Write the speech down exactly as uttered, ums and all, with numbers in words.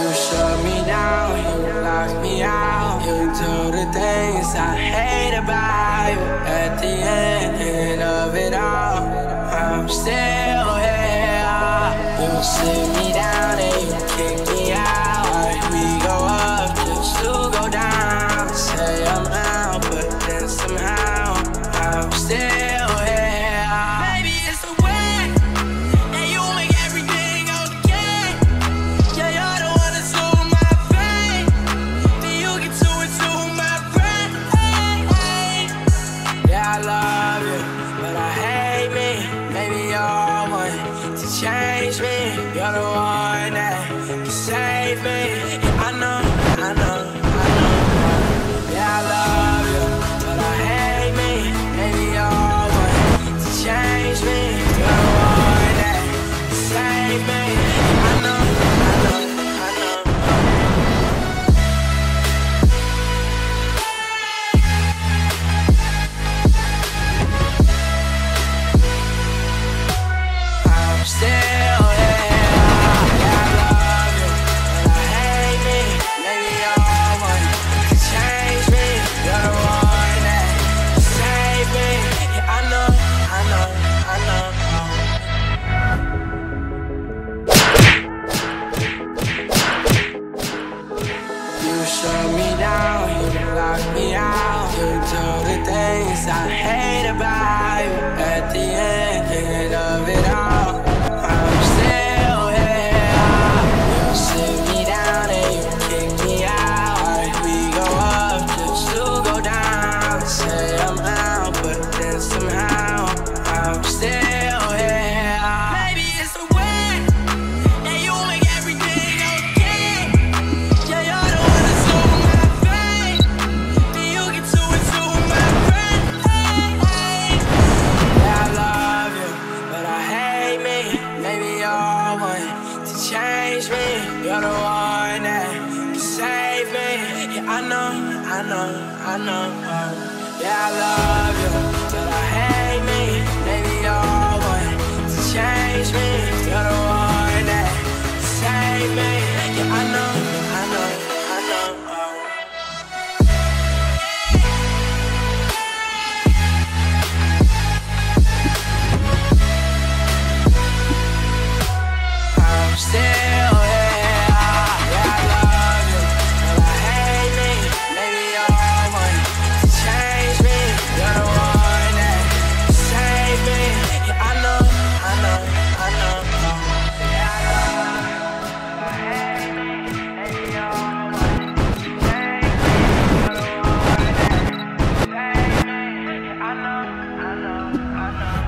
shut me down, you locked me out. You do the things I hate about you. At the end of it all, I'm still here. You sit me down and you kick me out. We go up just to go down. Say I'm out, but then somehow I'm still here. Maybe it's the way that you make everything okay. Yeah, you're the one that's on my brain. Then you get to it to my brain. Yeah, I love you, but I hate me. Maybe you're one to change me. You're the one that can save me. I know, I know, I know. Yeah, I love you, but I hate me. Maybe you're one to change me. You're the one that can save me. I know, I know, I know. I'm still here. Yeah, I love you, but I hate me. Maybe you're one to change me. You're the one that can save me. Yeah, I know, I know, I know. You shut me down, you lock me out. You do the things I hate about you. At the end of it all, I'm still here. You sit me down and you kick me out. We go up just to go down. Say I'm out, but then somehow I'm still here. Maybe it's the way that you make everything okay. Yeah, you're the one that's on my brain. Then you get to it to my brain. Yeah, I love you, but I hate me. Maybe you're one to change me. You're the one that can save me. Yeah, I know, I know, I know. Yeah, I love you, but I hate me. Maybe you're one to change me. You're the one that can save me. Yeah, I know, I know, I know. I'm still here. Yeah, I love you, but I hate me. Maybe you're one to change me. You're the one that can save me. Yeah, I know, I know, I know. Yeah, I love you, but I hate me. Maybe you're one to change me. You're the one that can save me. Yeah, I know, I know, I know.